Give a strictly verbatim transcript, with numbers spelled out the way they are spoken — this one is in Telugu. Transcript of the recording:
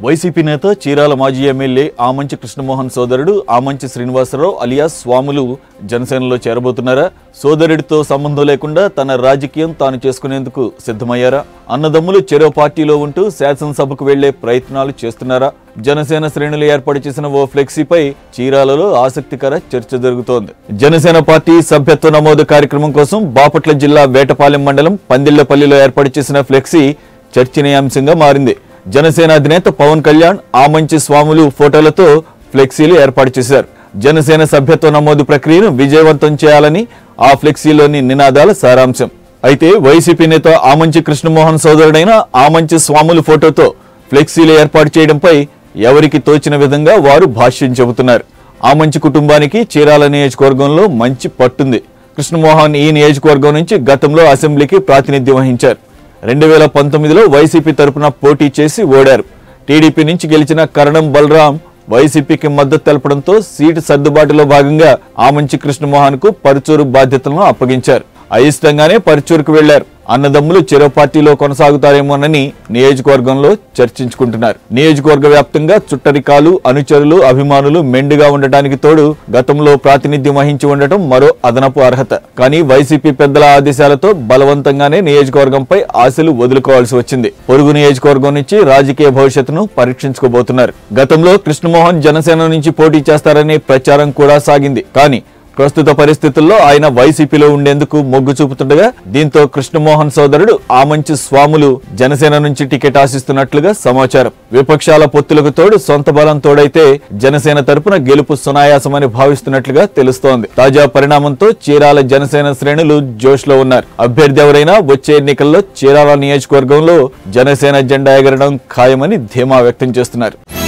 వైసీపీ నేత చీరాల మాజీ ఎమ్మెల్యే ఆమంచి కృష్ణమోహన్ సోదరుడు ఆమంచి శ్రీనివాసరావు అలియాస్ స్వాములు జనసేనలో చేరబోతున్నారా? సోదరుడితో సంబంధం లేకుండా తన రాజకీయం తాను చేసుకునేందుకు సిద్ధమయ్యారా? అన్నదమ్ములు చెరో పార్టీలో ఉంటూ శాసనసభకు వెళ్లే ప్రయత్నాలు చేస్తున్నారా? జనసేన శ్రేణులు ఏర్పాటు చేసిన ఓ ఫ్లెక్సీపై చీరాలలో ఆసక్తికర చర్చ జరుగుతోంది. జనసేన పార్టీ సభ్యత్వ నమోదు కార్యక్రమం కోసం బాపట్ల జిల్లా వేటపాలెం మండలం పందిళ్లపల్లిలో ఏర్పాటు చేసిన ఫ్లెక్సీ చర్చనీయాంశంగా మారింది. జనసేన అధినేత పవన్ కళ్యాణ్ ఆమంచి స్వాములు ఫోటోలతో ఫ్లెక్సీలు ఏర్పాటు చేశారు. జనసేన సభ్యత్వ నమోదు ప్రక్రియను విజయవంతం చేయాలని ఆ ఫ్లెక్సీలోని నినాదాల సారాంశం. అయితే వైసీపీ నేత ఆమంచి కృష్ణమోహన్ సోదరుడైన ఆమంచి స్వాములు ఫోటోతో ఫ్లెక్సీలు ఏర్పాటు చేయడంపై ఎవరికి తోచిన విధంగా వారు భాష్యం చెబుతున్నారు. ఆమంచి కుటుంబానికి చీరాల నియోజకవర్గంలో మంచి పట్టుంది. కృష్ణమోహన్ ఈ నియోజకవర్గం నుంచి గతంలో అసెంబ్లీకి ప్రాతినిధ్యం వహించారు. రెండు వేల పంతొమ్మిదిలో వైసీపీ తరపున పోటీ చేసి ఓడారు. టీడీపీ నుంచి గెలిచిన కరణం బలరాం వైసీపీకి మద్దతు తెలపడంతో సీటు సర్దుబాటులో భాగంగా ఆమంచి కృష్ణమోహన్ కు పరుచూరు బాధ్యతలను అప్పగించారు. అయిష్టంగానే పరుచూరుకు వెళ్లారు. అన్నదమ్ములు చెరో పార్టీలో కొనసాగుతారేమోనని నియోజకవర్గంలో చర్చించుకుంటున్నారు. నియోజకవర్గ వ్యాప్తంగా చుట్టరికాలు, అనుచరులు, అభిమానులు మెండుగా ఉండటానికి తోడు గతంలో ప్రాతినిధ్యం వహించి ఉండటం మరో అదనపు అర్హత. కానీ వైసీపీ పెద్దల ఆదేశాలతో బలవంతంగానే నియోజకవర్గంపై ఆశలు వదులుకోవాల్సి వచ్చింది. పొరుగు నియోజకవర్గం నుంచి రాజకీయ భవిష్యత్తును పరీక్షించుకోబోతున్నారు. గతంలో కృష్ణమోహన్ జనసేన నుంచి పోటీ చేస్తారనే ప్రచారం కూడా సాగింది. కానీ ప్రస్తుత పరిస్థితుల్లో ఆయన వైసీపీలో ఉండేందుకు మొగ్గు చూపుతుండగా దీంతో కృష్ణమోహన్ సోదరుడు ఆమంచి స్వాములు జనసేన నుంచి టికెట్ ఆశిస్తున్నట్లుగా సమాచారం. విపక్షాల పొత్తులకు తోడు సొంత బలం తోడైతే జనసేన తరపున గెలుపు సునాయాసమని భావిస్తున్నట్లుగా తెలుస్తోంది. తాజా పరిణామంతో చీరాల జనసేన శ్రేణులు జోష్ లో ఉన్నారు. అభ్యర్థి ఎవరైనా వచ్చే ఎన్నికల్లో చీరాల నియోజకవర్గంలో జనసేన జెండా ఎగరడం ఖాయమని ధీమా వ్యక్తం చేస్తున్నారు.